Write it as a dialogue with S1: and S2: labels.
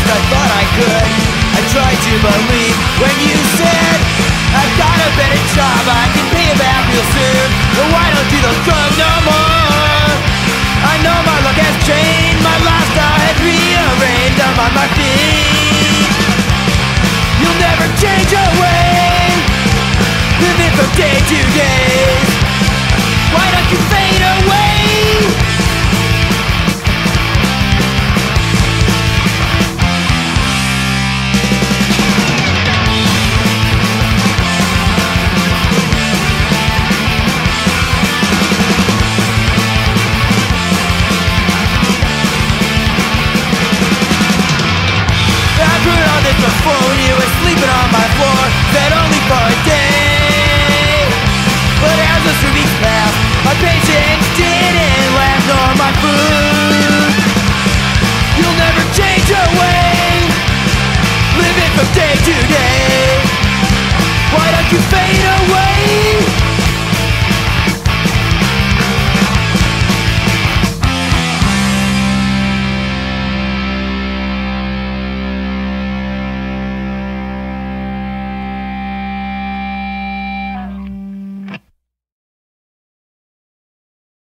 S1: best I thought I could. I tried to believe when you said I've got a better job, I can pay you back real soon. But why don't do those drugs no more? I know my luck has changed, my lifestyle has rearranged. I'm on my feet. You'll never change your way, living from day to day. Why don't you fade away? Before when you were sleeping on my floor, said only for a day. But as the 3 weeks passed, my patience didn't last, nor my food. You'll never change your way, living from day to day. Why don't you